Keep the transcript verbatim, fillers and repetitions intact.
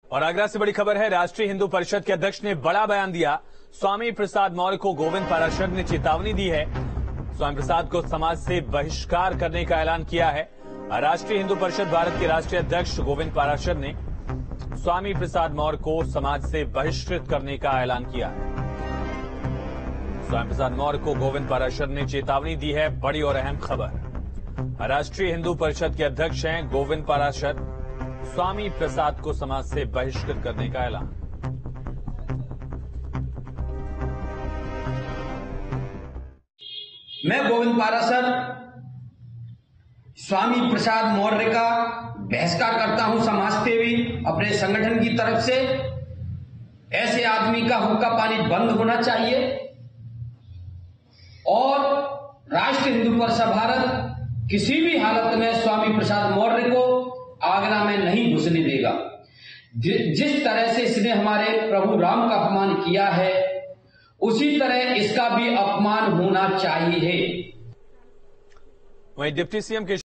और आगरा से बड़ी खबर है, राष्ट्रीय हिंदू परिषद के अध्यक्ष ने बड़ा बयान दिया। स्वामी प्रसाद मौर्य को गोविंद पाराशर ने चेतावनी दी है। स्वामी प्रसाद को समाज से बहिष्कार करने का ऐलान किया है। राष्ट्रीय हिंदू परिषद भारत के राष्ट्रीय अध्यक्ष गोविंद पाराशर ने स्वामी प्रसाद मौर्य को समाज से बहिष्कृत करने का ऐलान किया है। स्वामी प्रसाद मौर्य को गोविंद पाराशर ने चेतावनी दी है। बड़ी और अहम खबर, राष्ट्रीय हिंदू परिषद के अध्यक्ष हैं गोविंद पाराशर। स्वामी प्रसाद को समाज से बहिष्कृत करने का ऐलान। मैं गोविंद पाराशर स्वामी प्रसाद मौर्य का बहिष्कार करता हूं समाज सेवी अपने संगठन की तरफ से। ऐसे आदमी का हुक्का पानी बंद होना चाहिए और राष्ट्रीय हिंदू परिषद भारत किसी भी हालत में स्वामी प्रसाद मौर्य को आगरा में नहीं घुसने देगा। जिस तरह से इसने हमारे प्रभु राम का अपमान किया है, उसी तरह इसका भी अपमान होना चाहिए। वहीं डिप्टी सीएम के